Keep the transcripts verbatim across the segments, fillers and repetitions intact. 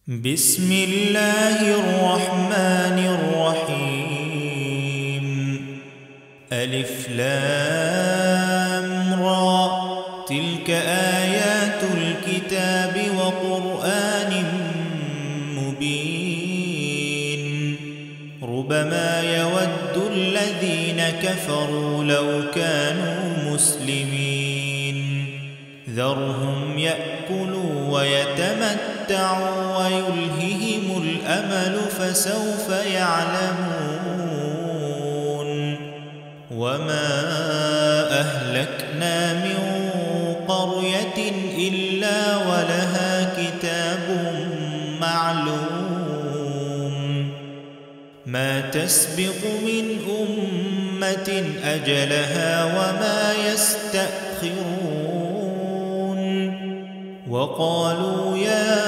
بسم الله الرحمن الرحيم. ألف لام را، تلك آيات الكتاب وقرآن مبين. ربما يود الذين كفروا لو كانوا مسلمين. ذرهم يأكلوا ويتمتعوا ويلههم الأمل فسوف يعلمون. وما أهلكنا من قرية إلا ولها كتاب معلوم. ما تسبق من أمة أجلها وما يستأخرون. وقالوا يا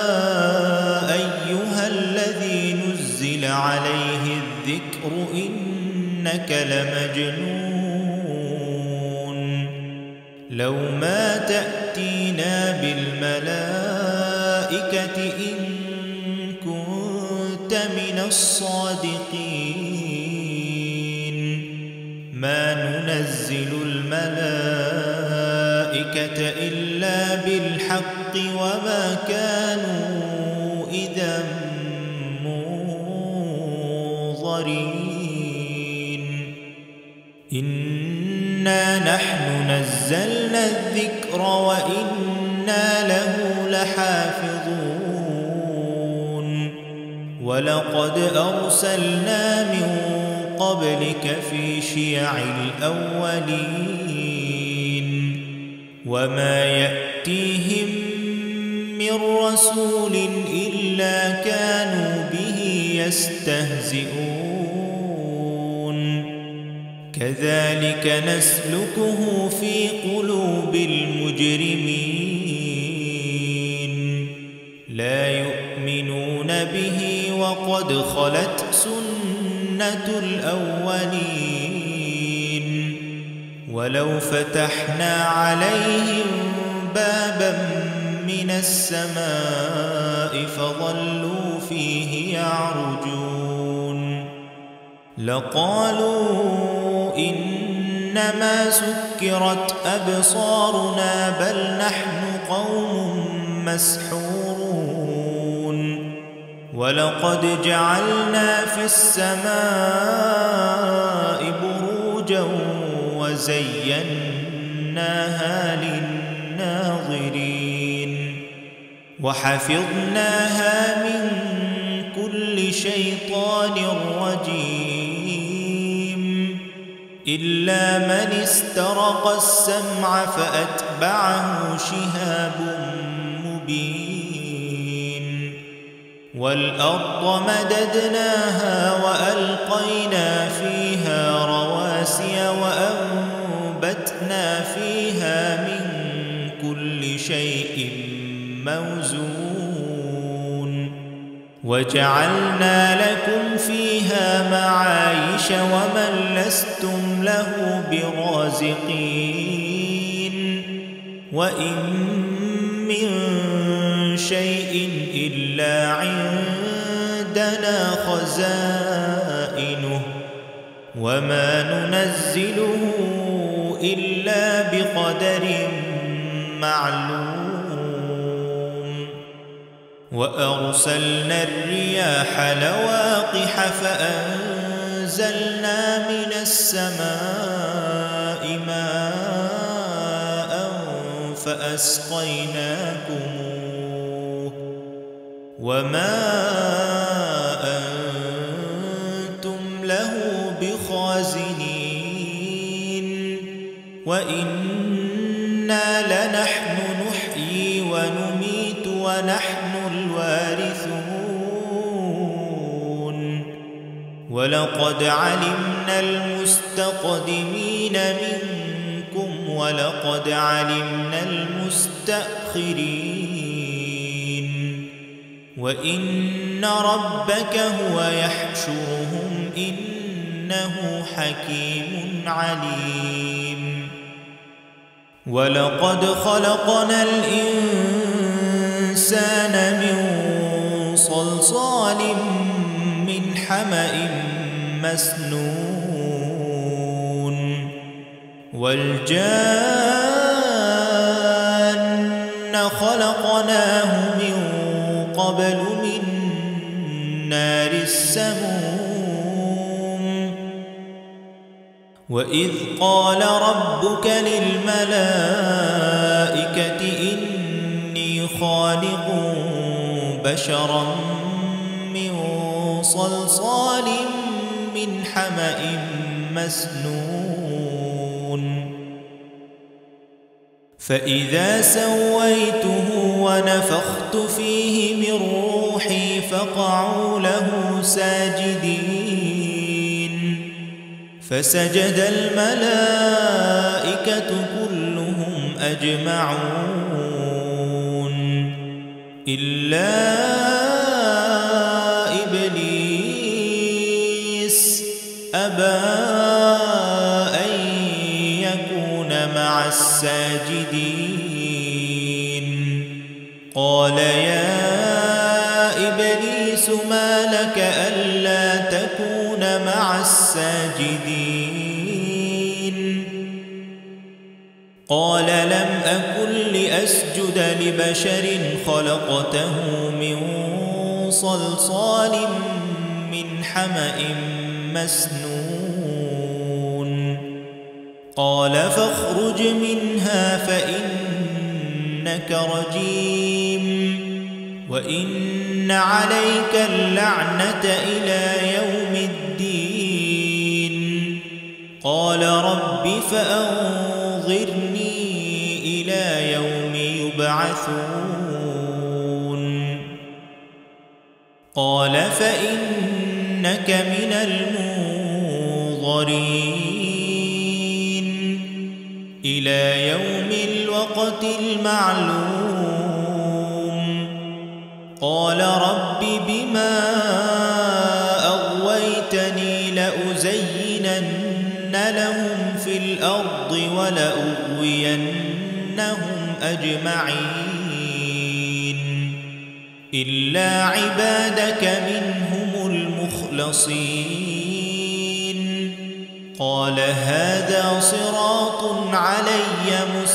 أيها الذي نزل عليه الذكر إنك لمجنون. لو ما تأتينا بالملائكة إن كنت من الصادقين. ما ننزل الملائكة إلا بالحق وما كانوا إذا منظرين. إنا نحن نزلنا الذكر وإنا له لحافظون. ولقد أرسلنا من قبلك في شيع الأولين. وما يأتيهم من رسول إلا كانوا به يستهزئون. كذلك نسلكه في قلوب المجرمين. لا يؤمنون به وقد خلت سنة الأولين. ولو فتحنا عليهم بابا من السماء فظلوا فيه يعرجون لقالوا إنما سكرت أبصارنا بل نحن قوم مسحورون. ولقد جعلنا في السماء بروجا وزيناها للناظرين. وحفظناها من كل شيطان رجيم إلا من استرق السمع فأتبعه شهاب مبين. والأرض مددناها وألقينا فيها رواسي وأنبتنا فيها من كل شيء موزون. وجعلنا لكم فيها معايش ومن لستم له برازقين. وإن من شيء إلا عندنا خزائنه وما ننزله إلا بقدر معلوم. وأرسلنا الرياح لواقح فأنزلنا من السماء ماء فأسقيناكموه وما أنتم له بخازنين. وإنا لنحن نحيي ونميت ونحن الوارثون. ولقد علمنا المستقدمين منكم ولقد علمنا المستأخرين. وإن ربك هو يحشرهم إنه حكيم عليم. ولقد خلقنا الإنسان من حمأ مسنون والجان خلقناه من قبل من نار السموم وإذ قال ربك للملائكة إني خالق بشرا من صلصال من حمأ مسنون فإذا سويته ونفخت فيه من روحي فقعوا له ساجدين فسجد الملائكة كلهم أجمعون إلا إبليس أبى أن يكون مع الساجدين قال يا إبليس ما لك ألا تكون مع الساجدين قال لم أكن لأسجد لبشر خلقته من صلصال من حمأ مسنون قال فاخرج منها فإنك رجيم وإن عليك اللعنة إلى يوم الدين قال رب فأنظرني إلى يوم يبعثون قال فإنك من المنظرين إلى يوم الوقت المعلوم قال رب بما أغويتني لأزينن لهم في الأرض ولأغوينهم أجمعين إلا عبادك منهم المخلصين قال هذا صراط علي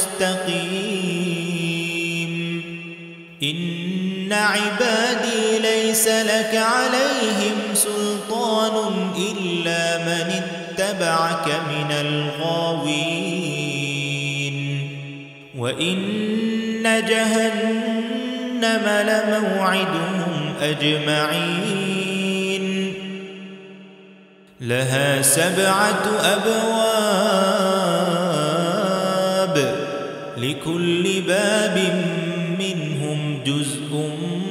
مستقيم إن عبادي ليس لك عليهم سلطان إلا من اتبعك من الغاوين وإن جهنم لموعدهم أجمعين لها سبعة أبواب لكل باب منهم جزء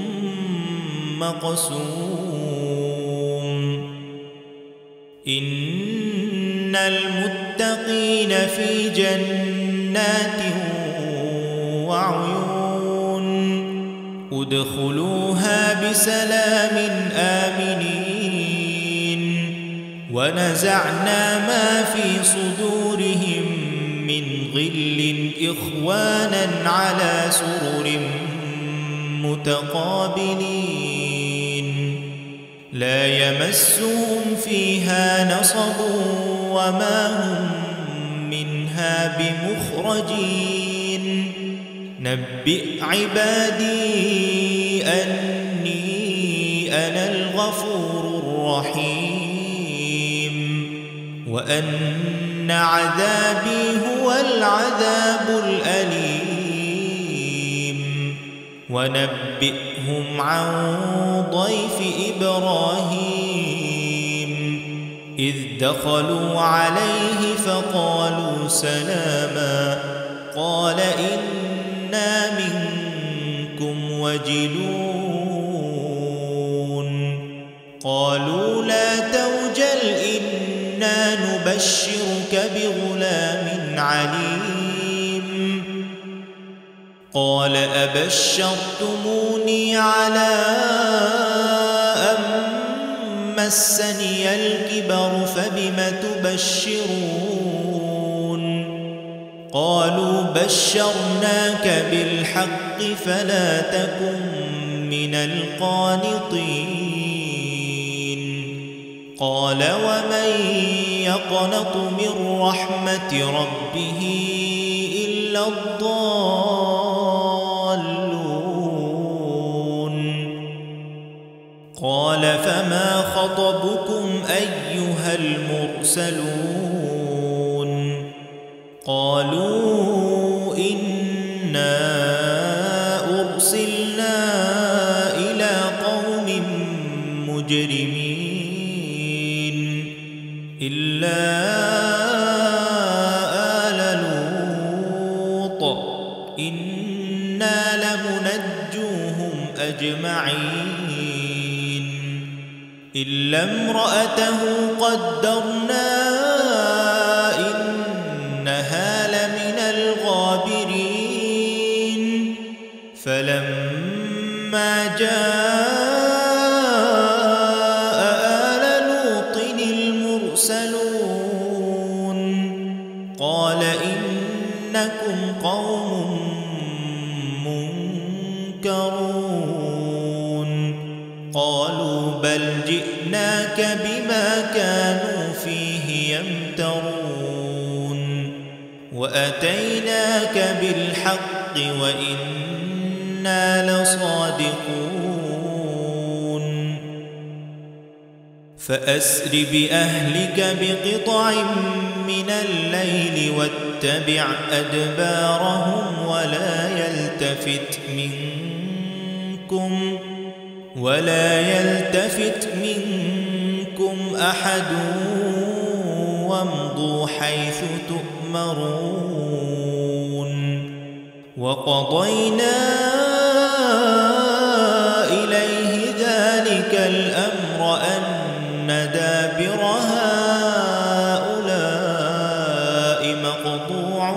مقسوم إن المتقين في جنات وعيون ادخلوها بسلام آمنين ونزعنا ما في صدورهم من غل إخوانا على سرر متقابلين لا يمسهم فيها نصب وما هم منها بمخرجين نبئ عبادي أني أنا الغفور الرحيم وأن عذابي هو العذاب الأليم ونبئهم عن ضيف إبراهيم إذ دخلوا عليه فقالوا سلاما قال إنا منكم وجلون قالوا لا توجل إنا نبشرك بغلام عليم قال أبشرتموني على أن مسني الكبر فبم تبشرون قالوا بشرناك بالحق فلا تكن من القانطين قال ومن يقنط من رحمة ربه إلا الضالون قال فما خطبكم أيها المرسلون قالوا إنا أرسلنا إلى قوم مجرمين إلا آل لوط إنا لمنجوهم أجمعين إلا امرأته قدرنا إنها لمن الغابرين فلما جاء آل لوط المرسلون قال إنكم قوم منكرون قالوا بل جئناك بما كانوا فيه يمترون وأتيناك بالحق وإنا لصادقون فأسر بأهلك بقطع من الليل واتبع أدبارهم ولا يلتفت منكم ولا يلتفت منكم أحد وامضوا حيث تؤمرون وقضينا إليه ذلك الأمر أن دابر هؤلاء مقطوع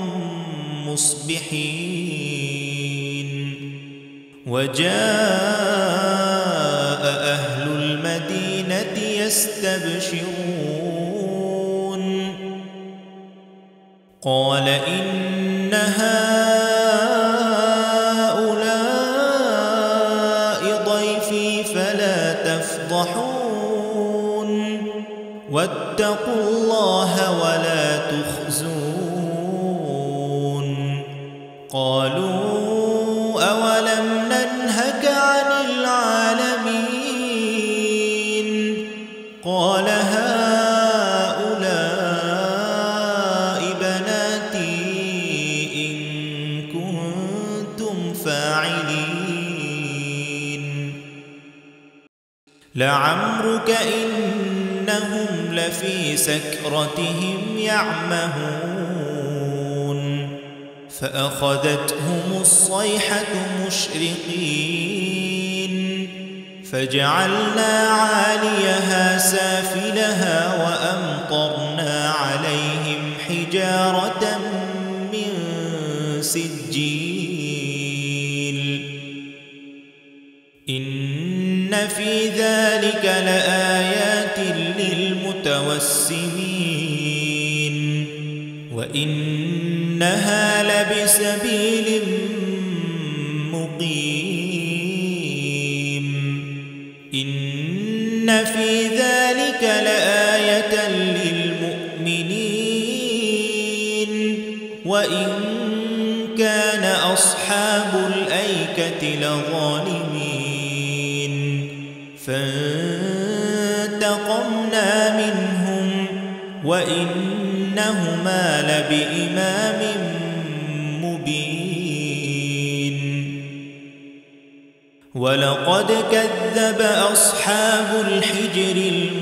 مصبحين وجاء أهل المدينة يستبشرون قال إن هؤلاء ضيفي فلا تفضحون واتقوا الله ولا تخزون قالوا أولم ننهك عن العالمين قال هؤلاء بناتي إن كنتم فاعلين لعمرك إنهم لفي سكرتهم يعمهون فأخذتهم الصيحة مشرقين فجعلنا عاليها سافلها وأمطرنا عليهم حجارة من سجيل إن في ذلك لآيات للمتوسمين وإنها لبسبيل مقيم إن في ذلك لآية للمؤمنين وإن كان أصحاب الأيكة لظالمين فانتقمنا منهم وإنهما لبإمام مبين ولقد كذب أصحاب الحجر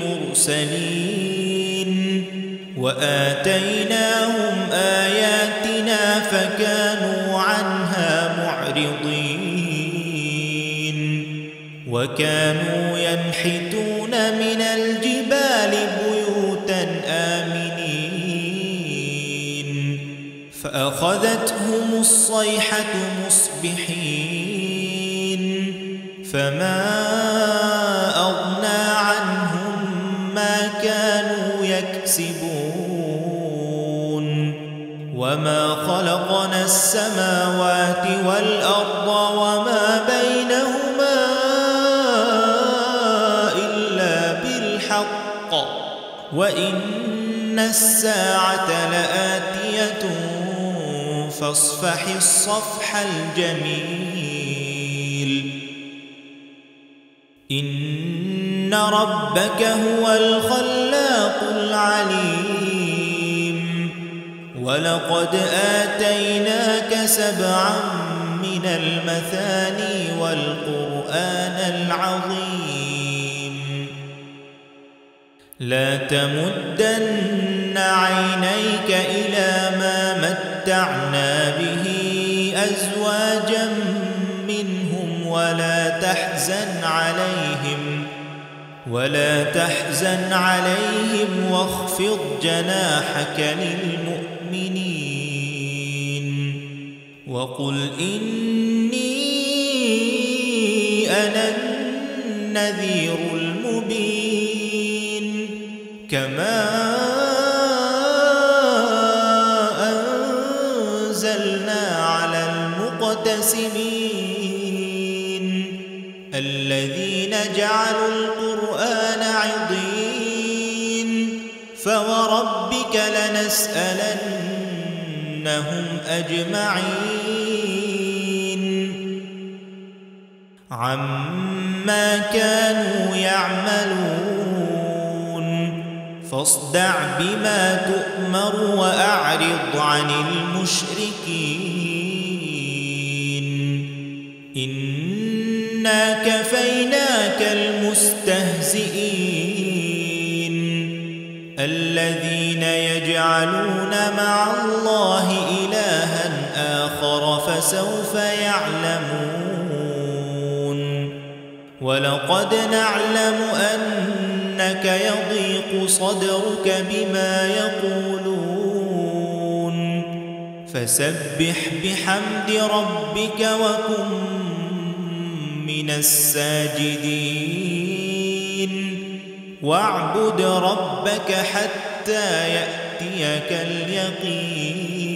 المرسلين وآتيناهم آياتنا فكانوا عنها معرضين وكانوا ينحتون من الجبال بيوتا آمنين فأخذتهم الصيحة مصبحين فما أغنى عنهم ما كانوا يكسبون وما خلقنا السماوات والأرض وما بينهما إلا بالحق وإن الساعة لآتية فاصفح الصفح الجميل إن ربك هو الخلاق العليم ولقد آتيناك سبعا من المثاني والقرآن العظيم لا تمدن عينيك إلى ما متعنا به أزواجا منهم ولا تحزن عليهم ولا تحزن عليهم واخفض جناحك للمؤمنين وقل إني أنا النذير المبين كما أنزلنا على المقتسمين الذين جعلوا القرآن عضين فوربك لنسألنهم أجمعين عما كانوا يعملون فاصدع بما تؤمر وأعرض عن المشركين إنا كفيناك المستهزئين الذين يجعلون مع الله إلها آخر فسوف يعلمون ولقد نعلم أنك يضيق صدرك بما يقولون فسبح بحمد ربك وكن من الساجدين واعبد ربك حتى يأتيك اليقين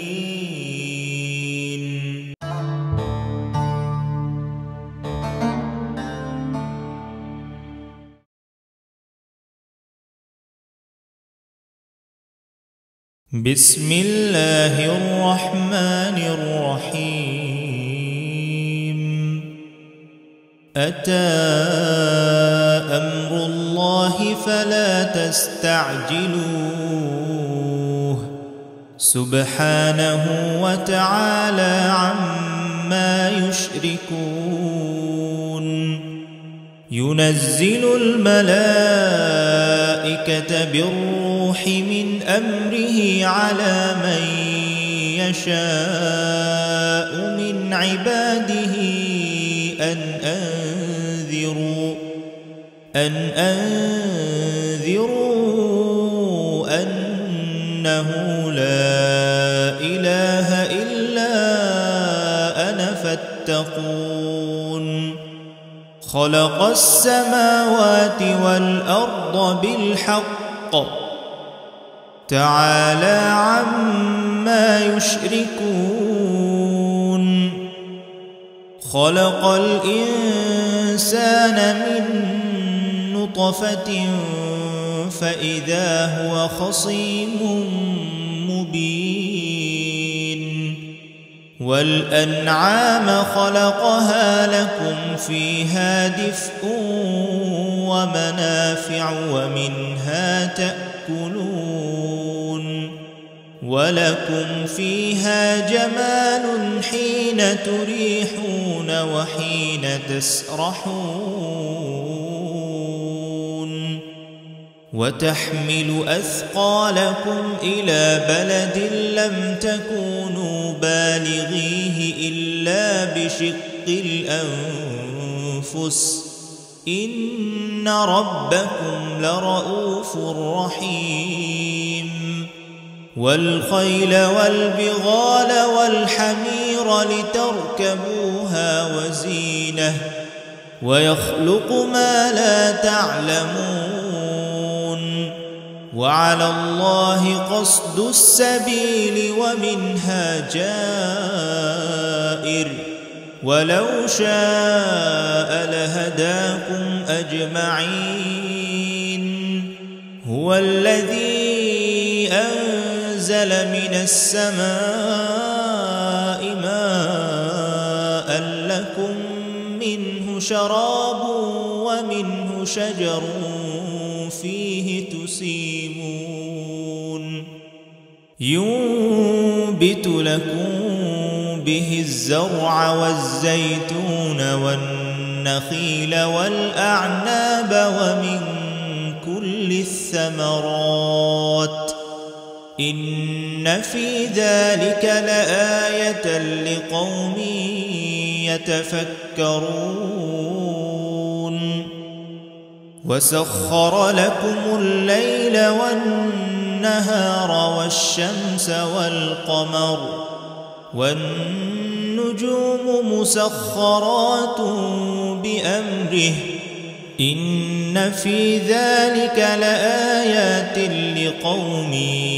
بسم الله الرحمن الرحيم أتى أمر الله فلا تستعجلوه سبحانه وتعالى عما يشركون ينزل الملائكة بالروح من أمره على من يشاء من عباده أن أنذروا أن أنذروا أنه لا إله إلا أنا فاتقون خلق السماوات والأرض بالحق تعالى عما يشركون خلق الإنسان من نطفة فإذا هو خصيم مبين والأنعام خلقها لكم فيها دفء ومنافع ومنها تأكلون ولكم فيها جمال حين تريحون وحين تسرحون وتحمل أثقالكم إلى بلد لم تكونوا بالغيه إلا بشق الأنفس إن ربكم لرؤوف رحيم والخيل والبغال والحمير لتركبوها وزينة ويخلق ما لا تعلمون وعلى الله قصد السبيل ومنها جائر ولو شاء لهداكم أجمعين هو هو الذي أنزل من السماء ماء لكم منه شراب ومنه شجر فيه تسيمون ينبت لكم به الزرع والزيتون والنخيل والأعناب ومن كل الثمرات إن في ذلك لآية لقوم يتفكرون وسخر لكم الليل والنهار والشمس والقمر والنجوم مسخرات بأمره إن في ذلك لآيات لقوم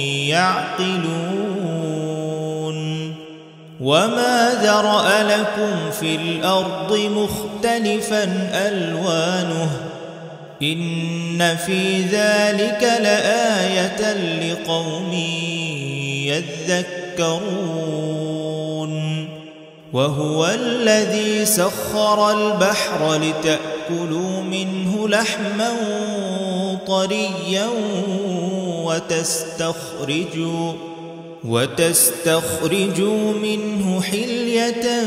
يعقلون وما ذرأ لكم في الأرض مختلفا ألوانه إن في ذلك لآية لقوم يذكرون وهو الذي سخر البحر لتأكلوا منه لحما طريا وتستخرجوا وتستخرجوا منه حلية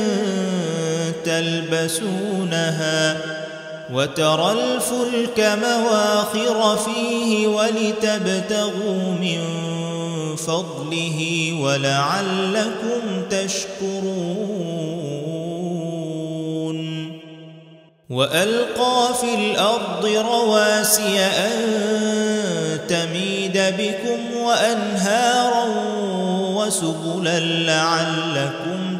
تلبسونها وترى الفلك مواخر فيه ولتبتغوا من فضله ولعلكم تشكرون وألقى في الأرض رواسي أن تميد بكم وأنهارا وسبلا لعلكم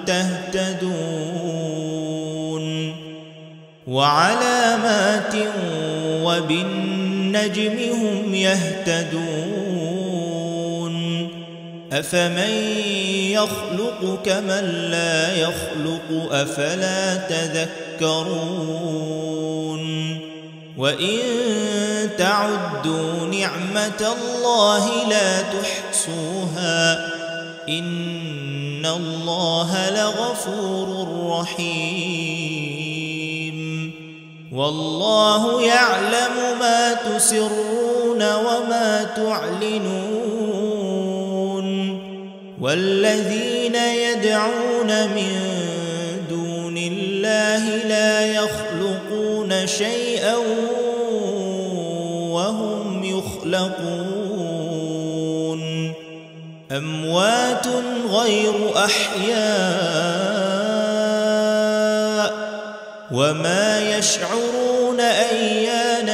تهتدون وعلامات وبالنجم هم يهتدون أفمن يخلق كمن لا يخلق أفلا تذكرون وإن تعدوا نعمة الله لا تحصوها إن الله لغفور رحيم والله يعلم ما تسرون وما تعلنون والذين يدعون من دون الله لا يخلقون شيئا وهم يخلقون أموات غير أحياء وما يشعرون أيان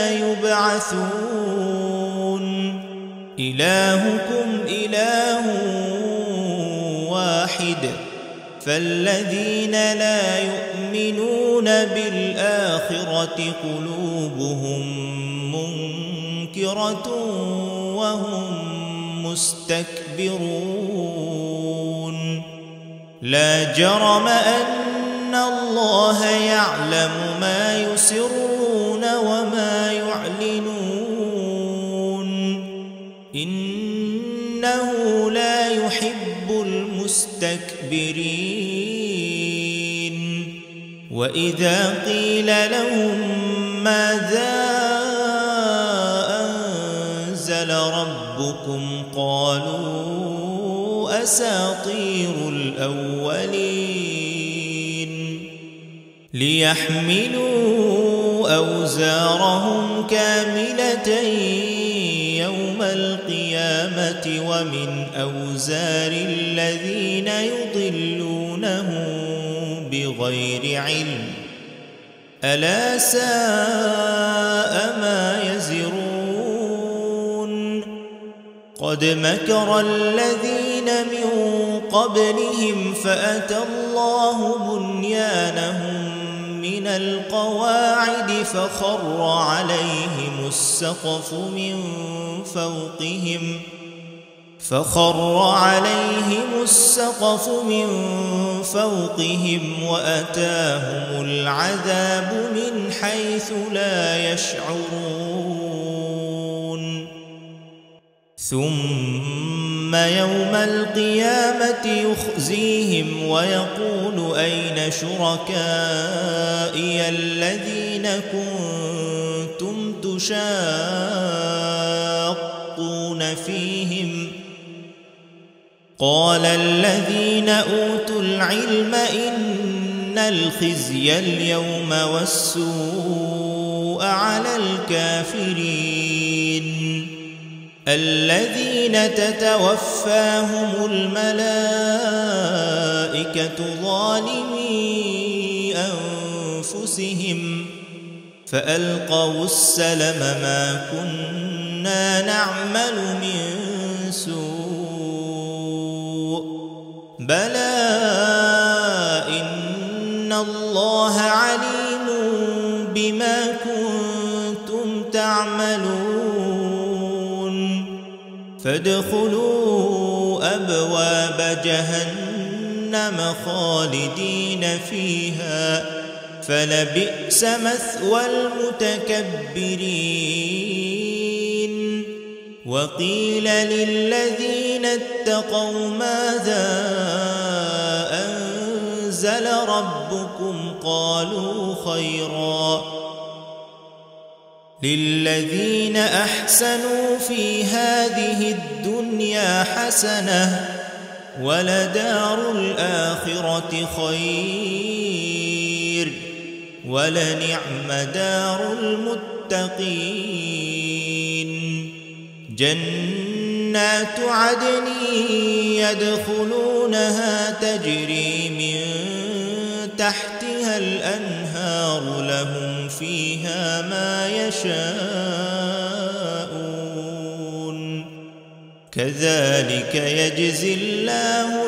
يبعثون إلهكم إله واحد فالذين لا يؤمنون بالآخرة قلوبهم منكرة وهم مستكبرون لا جرم أن الله يعلم ما يسرون وما يعلنون إنه لا يحب المستكبرين وإذا قيل لهم ماذا أنزل ربكم قالوا أساطير الأولين ليحملوا أوزارهم كاملة يوم القيامة ومن أوزار الذين يضلونهم بغير علم ألا ساء ما يزرون قد مكر الذين من قبلهم فأتى الله بنيانهم من القواعد فخر عليهم السقف من فوقهم فخر عليهم السقف من فوقهم وأتاهم العذاب من حيث لا يشعرون ثم يوم القيامة يخزيهم ويقول أين شركائي الذين كنتم تشاقون فيهم قال الذين أوتوا العلم إن الخزي اليوم والسوء على الكافرين الذين تتوفاهم الملائكة ظالمي أنفسهم فألقوا السلم ما كنا نعمل من سوء بلى إن الله عليم بما كنتم تعملون فادخلوا أبواب جهنم خالدين فيها فلبئس مثوى المتكبرين وقيل للذين اتقوا ماذا أنزل ربكم قالوا خيرا للذين أحسنوا في هذه الدنيا حسنة ولدار الآخرة خير ولنعم دار المتقين جنات عدن يدخلونها تجري من تحتها الأنهار لهم فيها ما يشاءون كذلك يجزي الله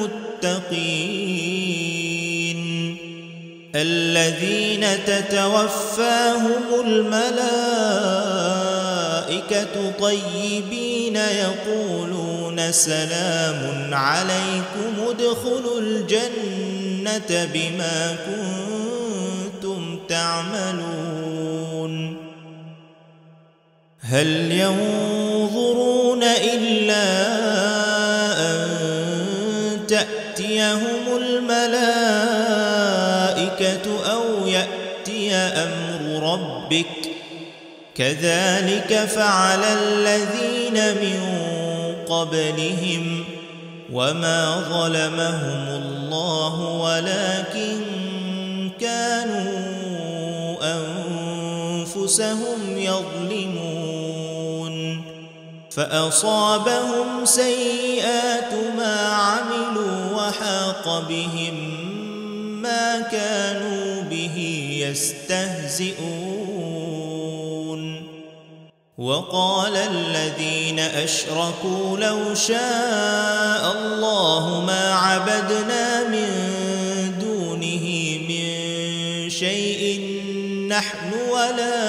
المتقين الذين تتوفاهم الملائكة طيبين يقولون سلام عليكم ادخلوا الجنة بما كنتم تعملون هل ينظرون إلا أن تأتيهم الملائكة أو يأتي أمر ربك كذلك فعل الذين من قبلهم وما ظلمهم الله ولكن كانوا أنفسهم يظلمون فأصابهم سيئات ما عملوا وحاق بهم ما كانوا به يستهزئون وقال الذين أشركوا لو شاء الله ما عبدنا من دونه من شيء نحن ولا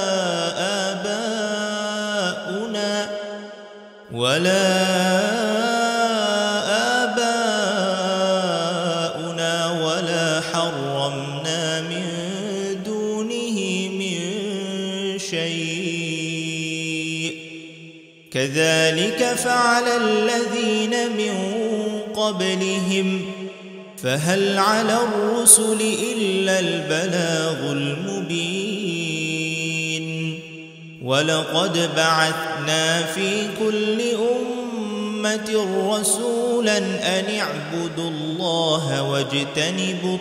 آباؤنا ولا آباؤنا ولا حرمنا من دونه من شيء كذلك فعل الذين من قبلهم فهل على الرسل إلا البلاغ المبين ولقد بعثنا في كل أمة رسولا أن اعبدوا الله واجتنبوا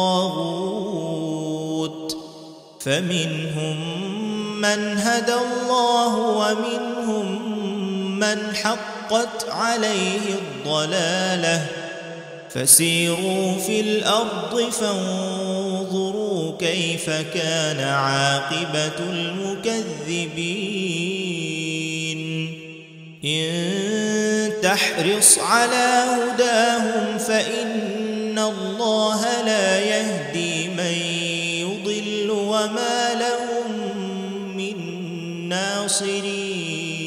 الطاغوت فمنهم من هدى الله ومنهم من حقت عليه الضلالة فسيروا في الأرض فانظروا كيف كان عاقبة المكذبين إن تحرص على هداهم فإن الله لا يهدي من يضل وما لهم من ناصرين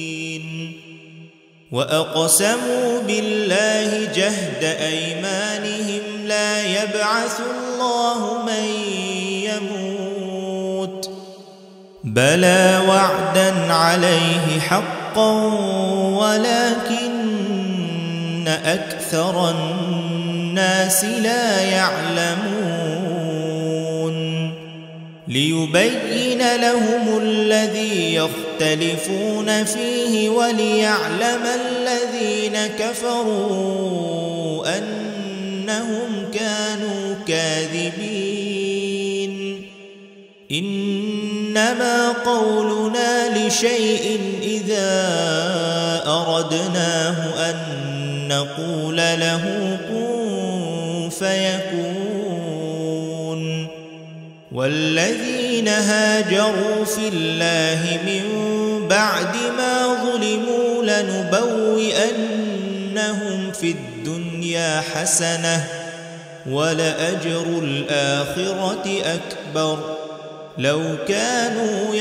وأقسموا بالله جهد أيمانهم لا يبعث الله من يموت بلى وعدا عليه حقا حقا ولكن أكثر الناس لا يعلمون ليبين لهم الذي يختلفون فيه وليعلم الذين كفروا أنهم كانوا كاذبين إنما قولنا لشيء إذا أردناه أن نقول له كن فيكون والذين هاجروا في الله من بعد ما ظلموا لنبوئنهم في الدنيا حسنة ولأجر الآخرة أكبر لو كانوا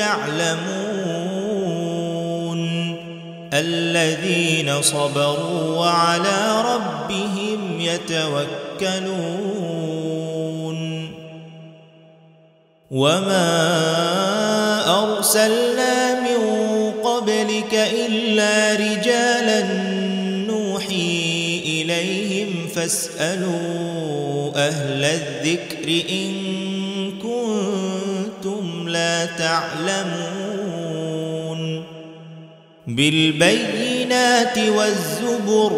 يعلمون الذين صبروا وعلى ربهم يتوكلون وما أرسلنا من قبلك إلا رجالا نوحي إليهم فاسألوا أهل الذكر إن كنتم لا تعلمون بالبينات والزبر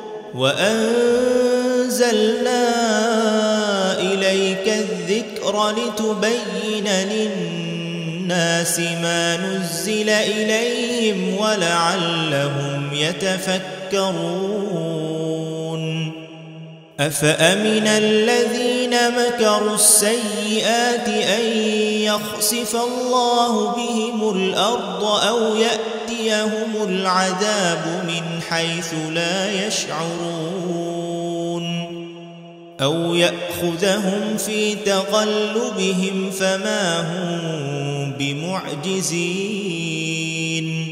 وأنزلنا إليك الذكر لتبين للناس ما نزل إليهم ولعلهم يتفكرون أفأمن الذين مكروا السيئات أن يخسف الله بهم الأرض أو يأتيهم العذاب من حيث لا يشعرون أو يأخذهم في تقلبهم فما هم بمعجزين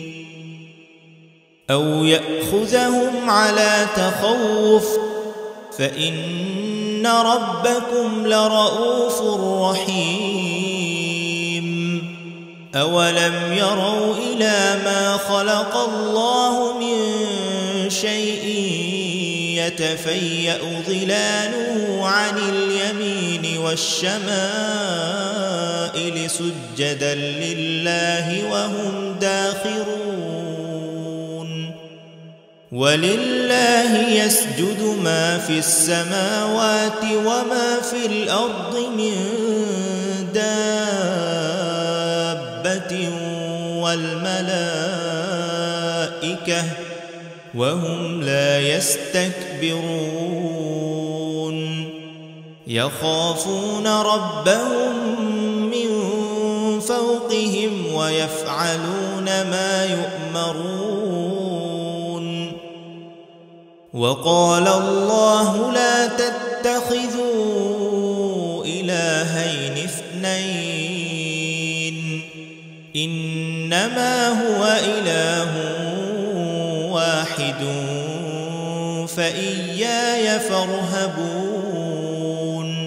أو يأخذهم على تخوف فإن ربكم لرؤوف رحيم أولم يروا إلى ما خلق الله من شيء يتفيأ ظلاله عن اليمين والشمائل سجدا لله وهم داخرون ولله يسجد ما في السماوات وما في الأرض من دابة والملائكة وهم لا يستكبرون يخافون ربهم من فوقهم ويفعلون ما يؤمرون وقال الله لا تتخذوا إلهين اثنين إنما هو إله واحد فإياي فارهبون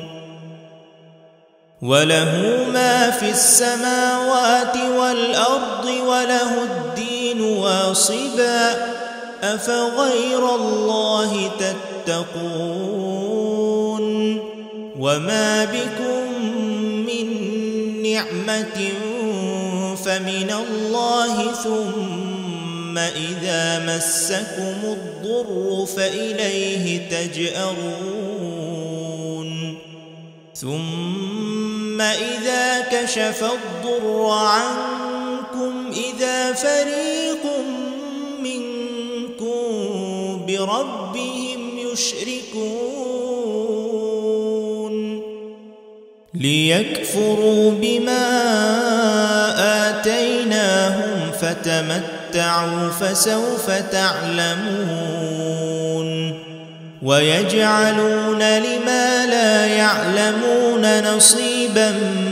وله ما في السماوات والأرض وله الدين واصبا أفغير الله تتقون وما بكم من نعمة فمن الله ثم إذا مسكم الضر فإليه تجأرون ثم إذا كشف الضر عنكم إذا فريق منكم بربهم يشركون ليكفروا بما آتيناهم فتمتعوا فسوف تعلمون ويجعلون لما لا يعلمون نصيبا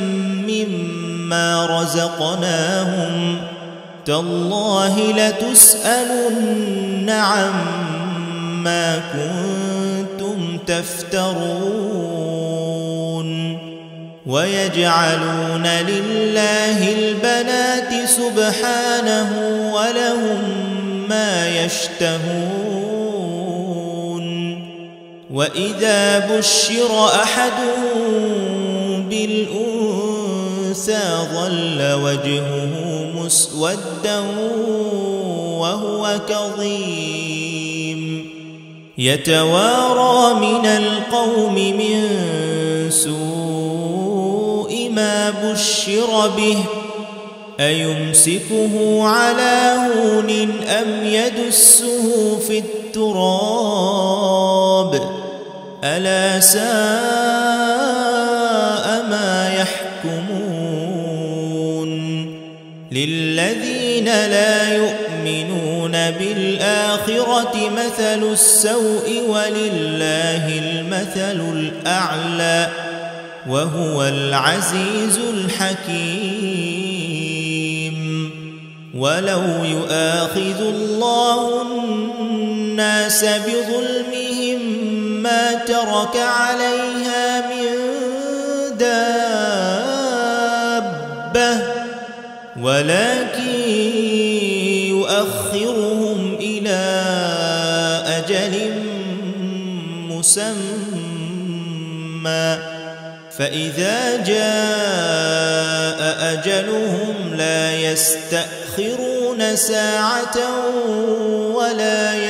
مما رزقناهم تالله لتسألن عما كنتم تفترون ويجعلون لله البنات سبحانه ولهم ما يشتهون. وإذا بشر أحدهم بالأنثى ظل وجهه مسودا وهو كظيم يتوارى من القوم من سوء ما بشر به أيمسكه على هون أم يدسه في التراب ألا ساء ما يحكمون. للذين لا يؤمنون بالآخرة مثل السوء ولله المثل الأعلى وهو العزيز الحكيم. ولو يؤاخذ الله الناس بظلمهم ما ترك عليها من دابة ولكن يؤخرهم إلى أجل مسمى فإذا جاء أجلهم لا يستأخرون ساعة ولا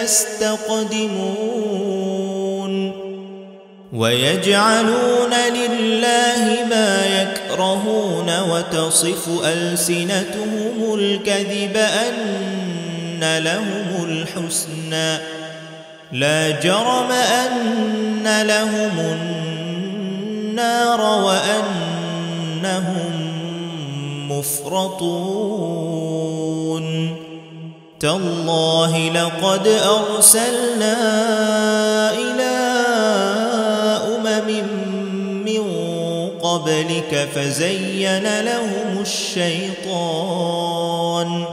يستقدمون. ويجعلون لله ما يكرهون وتصف ألسنتهم الكذب أن لهم الحسنى لا جرم أن لهم النار وأنهم مفرطون. تالله لقد أرسلنا إلى أمم من قبلك فزين لهم الشيطان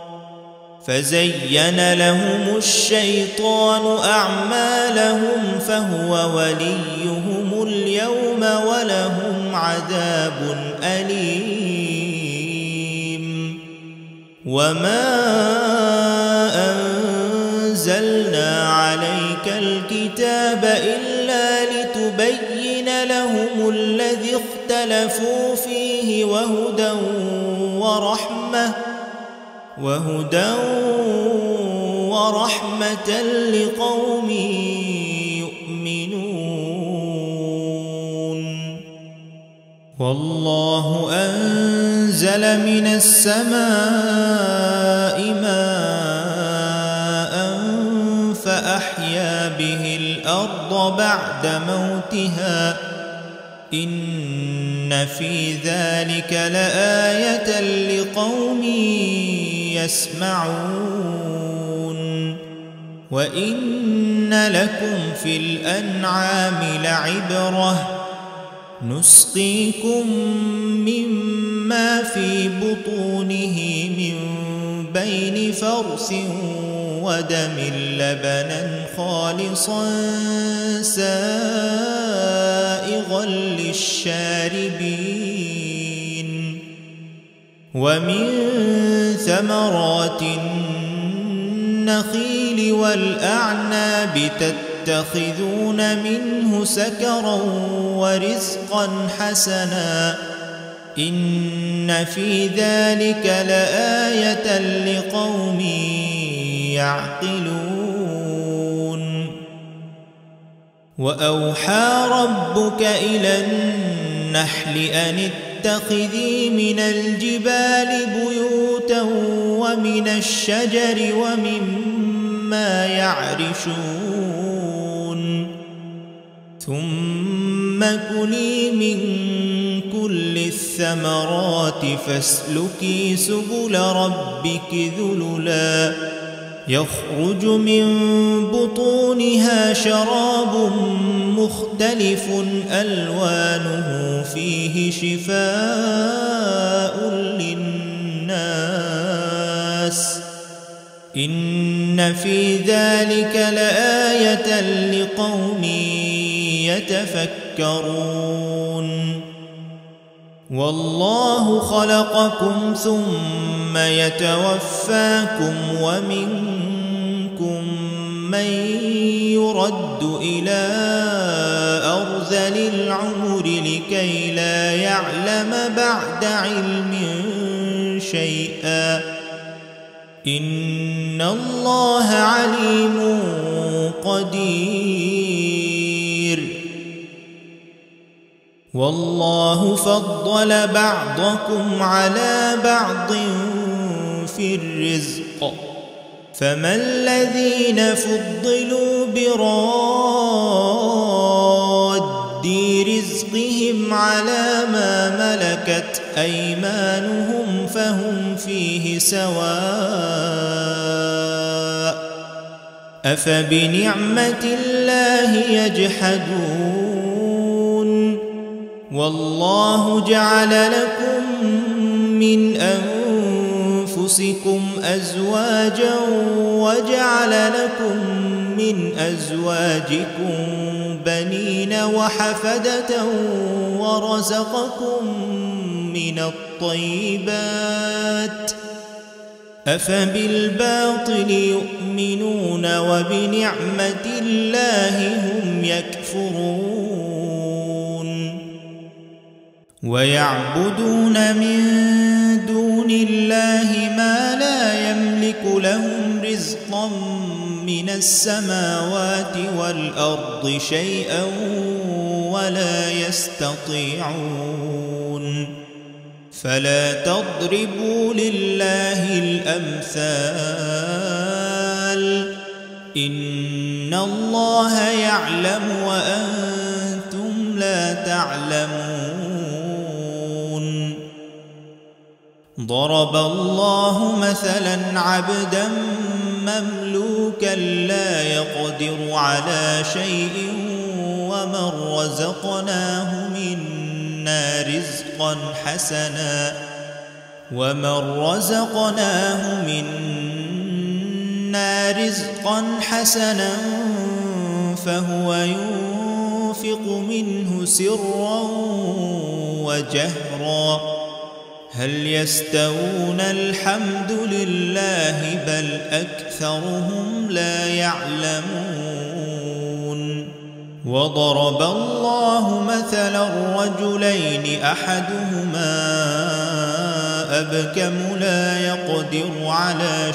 فزين لهم الشيطان أعمالهم فهو وليهم اليوم ولهم عذاب أليم. وما أنزلنا عليك الكتاب إلا لتبين لهم الذي اختلفوا فيه وهدى ورحمة وهدى ورحمة لقوم يؤمنون. والله أنزل من السماء ماء فأحيا به الأرض بعد موتها إن في ذلك لآية لقوم يسمعون. وإن لكم في الأنعام لعبرة نسقيكم مما في بطونه من بين فرث ودم لبنا خالصا سائغا للشاربين ومن ثمرات النخيل والأعناب تتخذون منه سكرا ورزقا حسنا إن في ذلك لآية لقوم يعقلون. وأوحى ربك إلى النحل أن اتخذي من الجبال بيوتا ومن الشجر ومما يعرشون ثم كلي من كل الثمرات فاسلكي سبل ربك ذللا يخرج من بطونها شراب مختلف ألوانه فيه شفاء للناس إن في ذلك لآية لقوم يتفكرون. والله خلقكم ثم يتوفاكم ومنكم من يرد إلى أرذل العمر لكي لا يعلم بعد علم شيئا إن الله عليم قدير والله فضل بعضكم على بعض في الرزق فما الذين فضلوا براد رزقهم على ما ملكت أيمانهم فهم فيه سواء أفبنعمة الله يجحدون والله جعل لكم من أنفسكم أزواجا وجعل لكم من أزواجكم بنين وحفدة ورزقكم من الطيبات أفبالباطل يؤمنون وبنعمة الله هم يكفرون ويعبدون من دون الله ما لا يملك لهم رزقا من السماوات والأرض شيئا ولا يستطيعون فلا تضربوا لله الأمثال إن الله يعلم وأنتم لا تعلمون ضرب الله مثلا عبدا مملوكا لا يقدر على شيء ومن رزقناه منا رزقا حسنا ومن رزقناه منا رزقا حسنا فهو ينفق منه سرا وجهرا هل يستوون الحمد لله بل أكثرهم لا يعلمون وضرب الله مثلا رجلين أحدهما أبكم لا يقدر على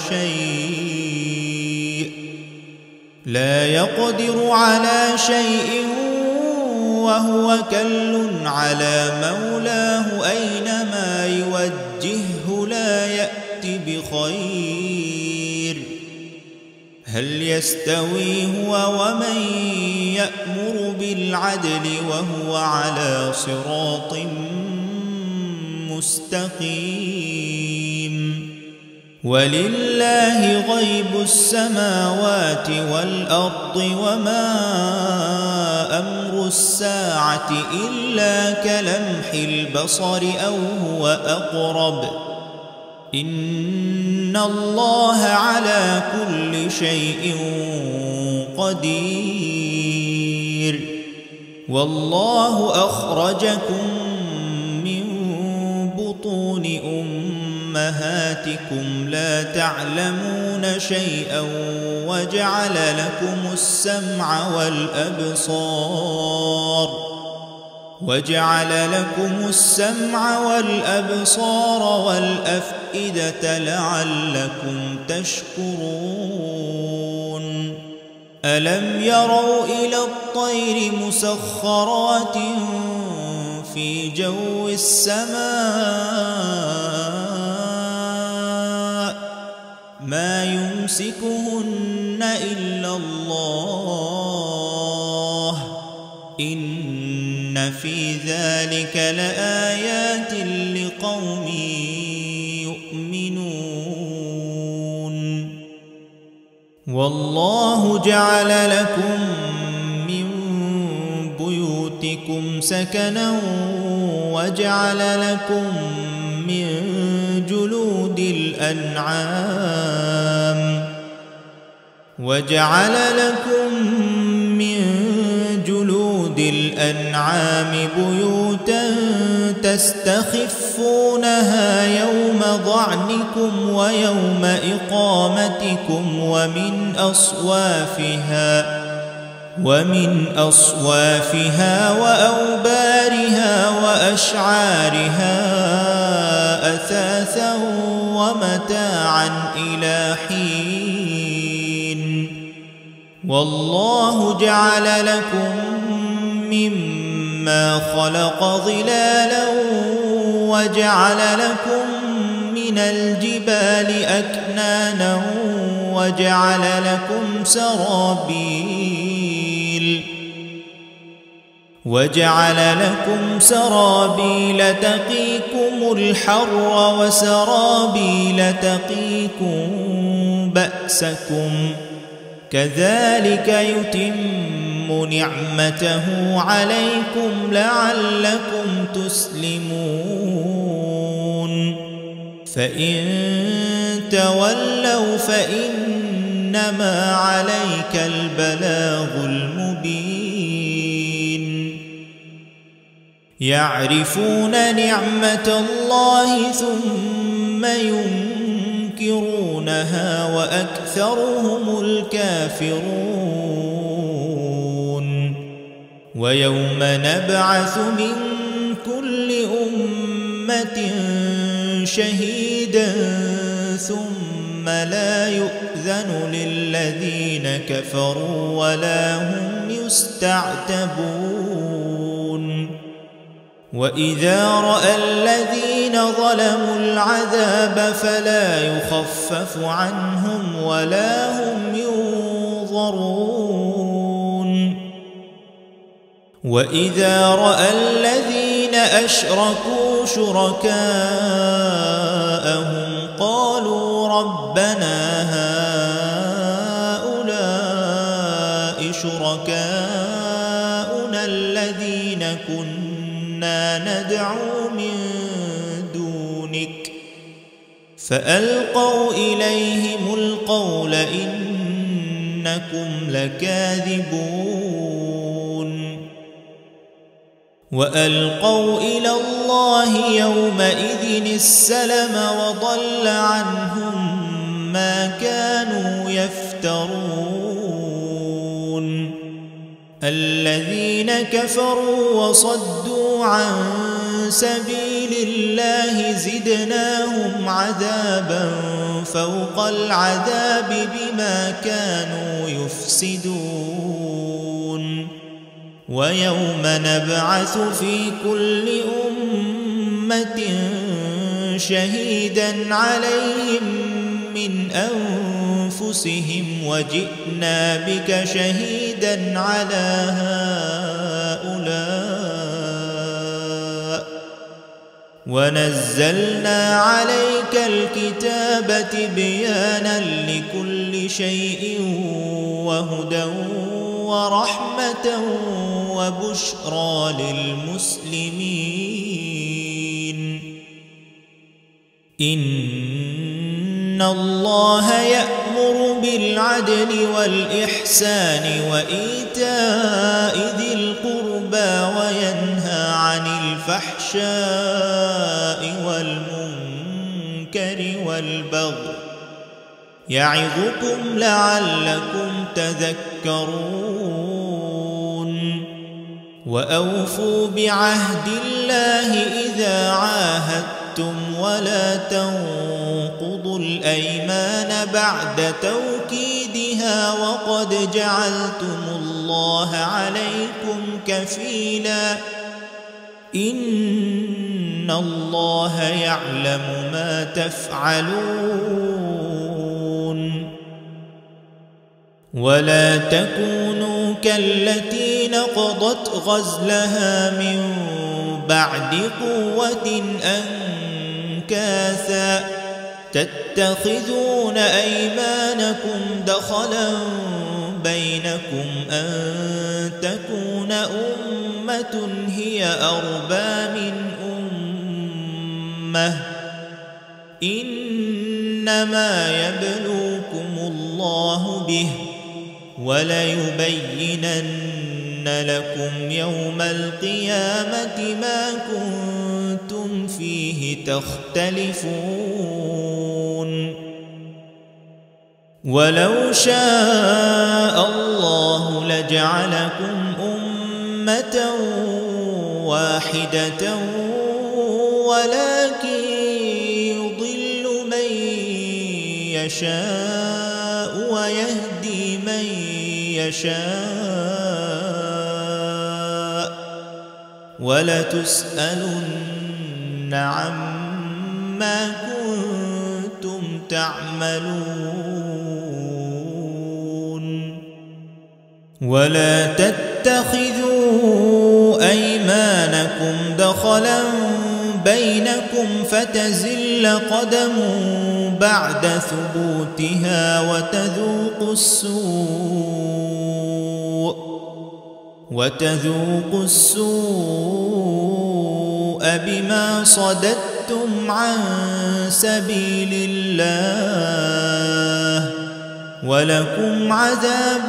شيء لا يقدر على شيء وهو كل على مولاه أينما يوجهه لا يأت بخير هل يستوي هو ومن يأمر بالعدل وهو على صراط مستقيم ولله غيب السماوات والأرض وما أمر الساعة إلا كلمح البصر أو هو أقرب إن الله على كل شيء قدير والله أخرجكم من بطون أمهاتكم لا تعلمون شيئا وجعل لكم السمع والأبصار وجعل لكم السمع والأبصار والأفئدة لعلكم تشكرون ألم يروا إلى الطير مسخرات في جو السماء ما يمسكهن إلا الله إن في ذلك لآيات لقوم يؤمنون والله جعل لكم من بيوتكم سكنا وجعل لكم من جلود الأنعام وجعل لكم من جلود الأنعام بيوتا تستخفونها يوم ظعنكم ويوم إقامتكم ومن أصوافها ومن أصوافها وأوبارها وأشعارها أثاثا ومتاعا إلى حين والله جعل لكم مما خلق ظلالا وجعل لكم من الجبال أكنانا وجعل لكم سرابيل وجعل لكم سرابيل تقيكم الحر وسرابيل تقيكم بأسكم كذلك يتم نعمته عليكم لعلكم تسلمون فإن تولوا فإنما عليك البلاغ المبين يعرفون نعمة الله ثم ينكرونها وأكثرهم الكافرون ويوم نبعث من كل أمة شهيدا ثم لا يؤذن للذين كفروا ولا هم يستعتبون وإذا رأى الذين ظلموا العذاب فلا يخفف عنهم ولا هم ينظرون وإذا رأى الذين أشركوا شركاءهم قالوا ربنا هؤلاء شركاؤنا الذين كنا ندعو من دونك فألقوا إليهم القول إنكم لكاذبون وألقوا إلى الله يومئذ السلم وضل عنهم ما كانوا يفترون الذين كفروا وصدوا عن سبيل الله زدناهم عذابا فوق العذاب بما كانوا يفسدون ويوم نبعث في كل أمة شهيدا عليهم من أنفسهم وجئنا بك شهيدا على هؤلاء ونزلنا عليك الكتاب تبيانا لكل شيء وهدى ورحمة وبشرى للمسلمين إن الله يأمر بالعدل والإحسان وإيتاء ذي القربى وينهى عن الفحشاء والمنكر والبغي يعظكم لعلكم تذكرون وأوفوا بعهد الله إذا عاهدتم ولا تنقضوا الأيمان بعد توكيدها وقد جعلتم الله عليكم كفيلا إن الله يعلم ما تفعلون ولا تكونوا كالتي نقضت غزلها من بعد قوة أنكاثا تتخذون أيمانكم دخلا بينكم أن تكون أمة هي أربى من أمة إنما يبلوكم الله به وليبينن لكم يوم القيامة ما كنتم تختلفون ولو شاء الله لجعلكم أمة واحدة ولكن يضل من يشاء ويهدي من يشاء ولتسألن عما كنتم تعملون ولا تتخذوا أيمانكم دخلا بينكم فتزل قدم بعد ثبوتها وتذوقوا السوء وتذوقوا السوء بما صددتم عن سبيل الله ولكم عذاب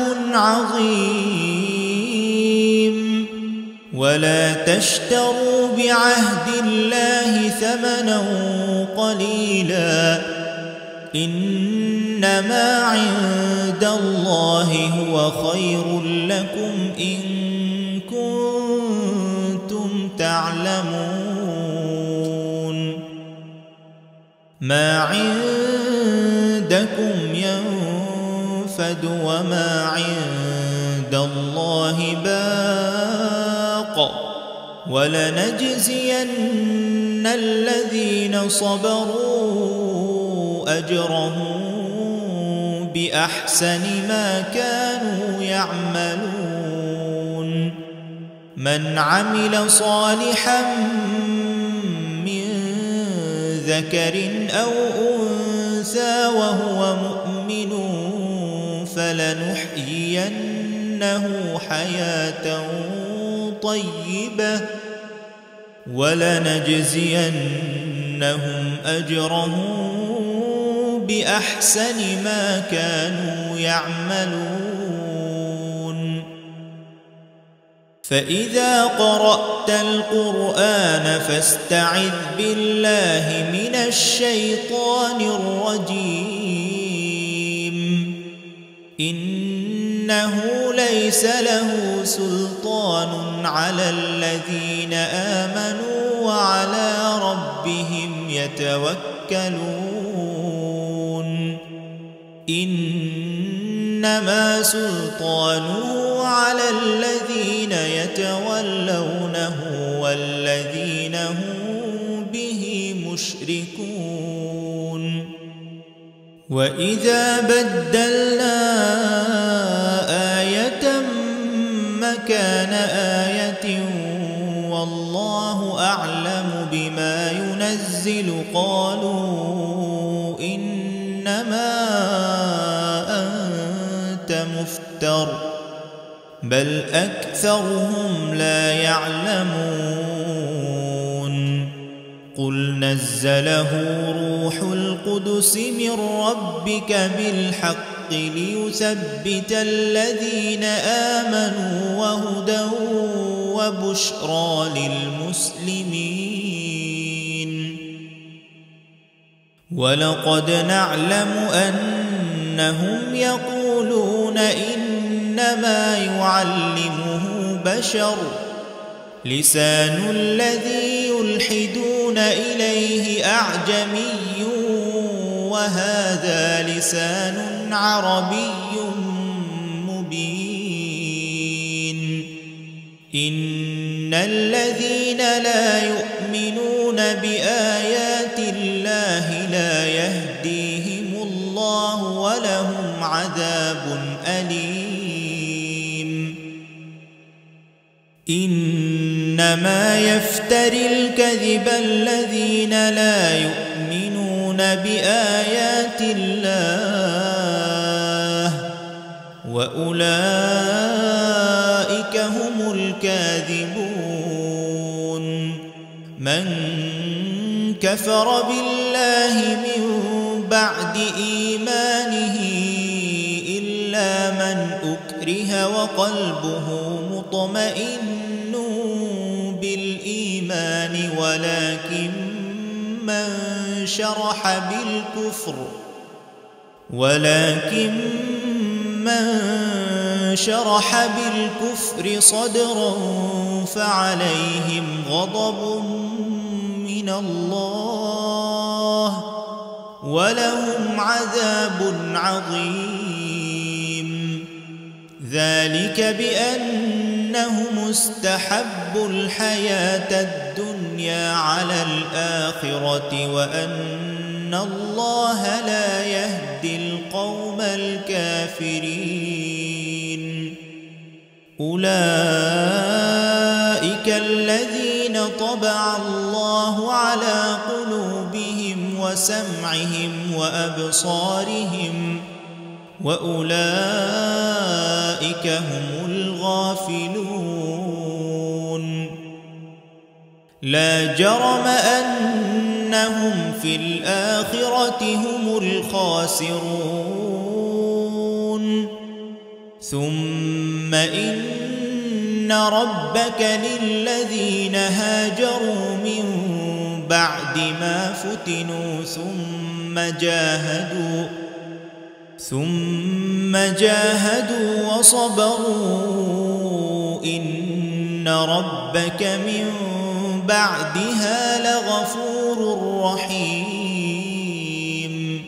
عظيم ولا تشتروا بعهد الله ثمنا قليلا إنما عند الله هو خير لكم إن كنتم تعلمون ما عندكم ينفد وما عند الله باق ولنجزين الذين صبروا أجرهم بأحسن ما كانوا يعملون من عمل صالحا من ذكر أو أنثى وهو مؤمن فلنحيينه حياة طيبة ولنجزينهم أجرهم بأحسن ما كانوا يعملون فإذا قرأت القرآن فاستعذ بالله من الشيطان الرجيم إنه ليس له سلطان على الذين آمنوا وعلى ربهم يتوكلون إنما سلطانه على الذين يتولونه والذين هم به مشركون وإذا بدلنا آية مكان آية والله أعلم بما ينزل قالوا إنما أنت مفتر بل أكثرهم لا يعلمون قل نزله روح القدس من ربك بالحق ليثبت الذين آمنوا وهدى وبشرى للمسلمين ولقد نعلم أنهم يقولون إنما يعلمه بشر لسان الذي يلحدون إليه أعجمي وهذا لسان عربي مبين إن الذين لا يؤمنون بآيات الله لا يهديهم الله ولهم عذاب أليم إنما يفتري الكذب الذين لا يؤمنون بآيات الله وأولئك هم الكاذبون من كفر بالله من بعد إيمانه إلا من أكره وقلبه مطمئن بالإيمان ولكن من شرح بالكفر ولكن من شرح بالكفر صدرا فعليهم غضب من الله ولهم عذاب عظيم. ذلك بأنهم استحبوا الحياة الدنيا على الآخرة وأن الله لا يهدي القوم الكافرين. أولئك الذين طبع الله على قلوبهم وسمعهم وأبصارهم وأولئك هم الغافلون. لا جرم أنهم في الآخرة هم الخاسرون. ثم إن ربك للذين هاجروا من بعد ما فتنوا ثم جاهدوا ثم جاهدوا وصبروا إن ربك من بعدها لغفور رحيم.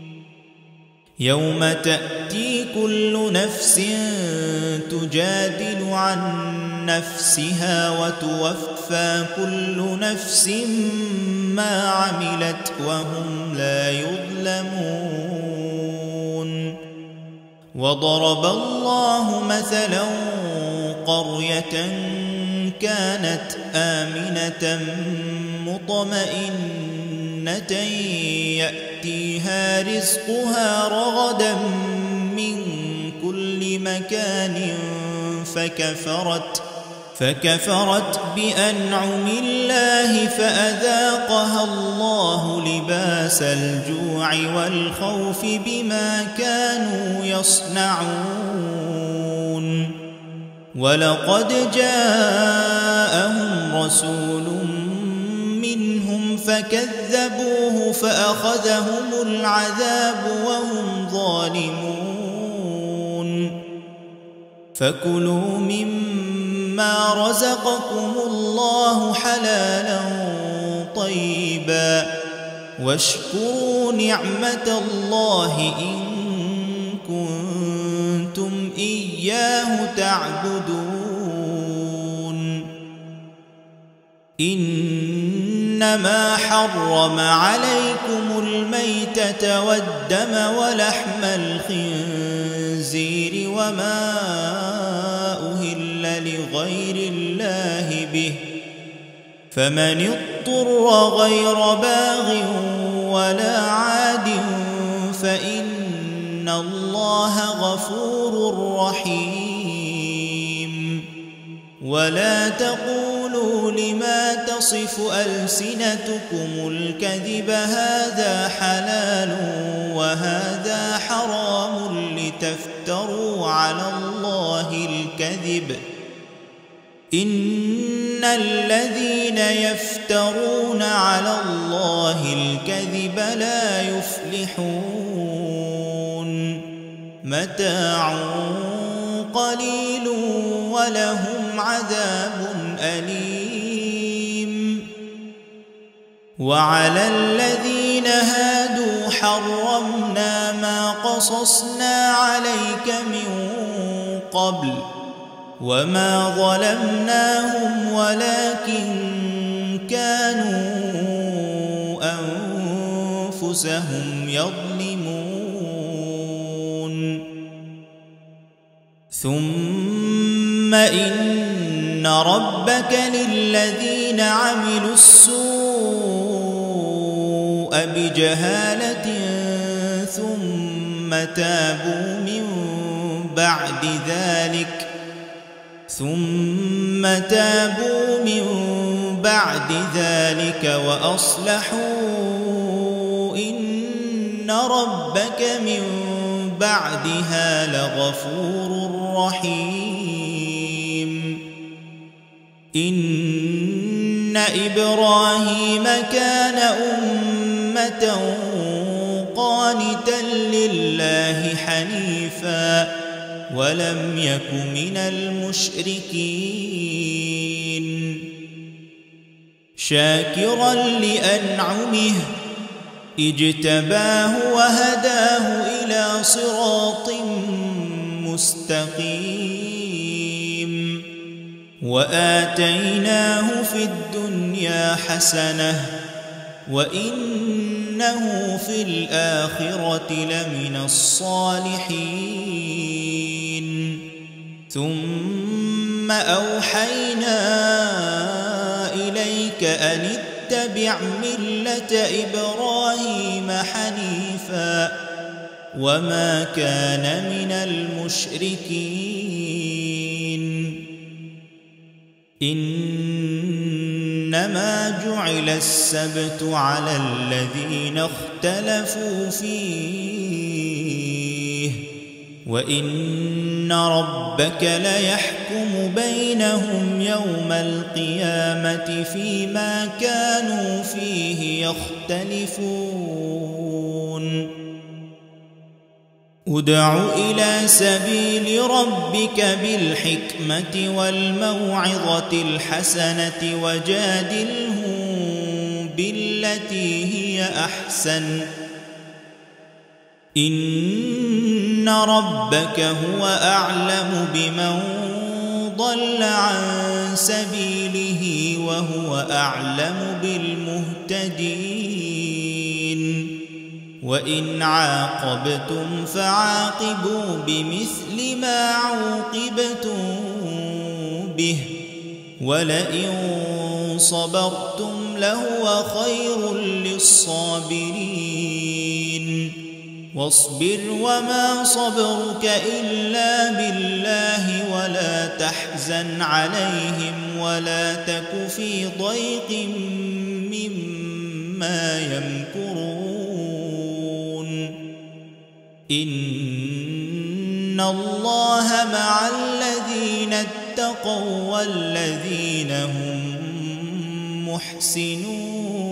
يوم تأتي كل نفس تجادل عن نفسها وتوفى كل نفس ما عملت وهم لا يظلمون. وضرب الله مثلا قرية كانت آمنة مطمئنة يأتيها رزقها رغدا من كل مكان فكفرت فكفرت بأنعم الله فأذاقها الله لباس الجوع والخوف بما كانوا يصنعون. ولقد جاءهم رسول منهم فكذبوه فأخذهم العذاب وهم ظالمون. فكلوا مما رزقكم الله حلالا طيبا واشكروا نعمة الله إن كنتم إياه تعبدون. إنما حرم عليكم الميتة والدم ولحم الخنزير وما أهل لغير الله به فمن اضطر غير باغ ولا عاد فإن الله غفور رحيم. ولا تقولوا لما تصف ألسنتكم الكذب هذا حلال وهذا حرام لتفتروا على الله الكذب إن الذين يفترون على الله الكذب لا يفلحون. متاع قليل ولهم عذاب أليم. وعلى الذين هادوا حرمنا ما قصصنا عليك من قبل وما ظلمناهم ولكن كانوا أنفسهم يظلمون. ثم إن ربك للذين عملوا السوء بجهالة ثم تابوا من بعد ذلك ثم تابوا من بعد ذلك وأصلحوا إن ربك من بعدها لغفور رحيم. إن إن إبراهيم كان أمة قانتا لله حنيفا ولم يك من المشركين شاكرا لأنعمه اجتباه وهداه إلى صراط مستقيم وآتيناه في الدنيا حسنة وإنه في الآخرة لمن الصالحين ثم أوحينا إليك أن اتبع ملة إبراهيم حنيفا وما كان من المشركين إنما جعل السبت على الذين اختلفوا فيه وإن ربك ليحكم بينهم يوم القيامة فيما كانوا فيه يختلفون ادع إلى سبيل ربك بالحكمة والموعظة الحسنة وجادلهم بالتي هي أحسن إن ربك هو أعلم بمن ضل عن سبيله وهو أعلم بالمهتدين وإن عاقبتم فعاقبوا بمثل ما عوقبتم به ولئن صبرتم لهو خير للصابرين واصبر وما صبرك إلا بالله ولا تحزن عليهم ولا تك في ضيق مما يمكرون إن الله مع الذين اتقوا والذين هم محسنون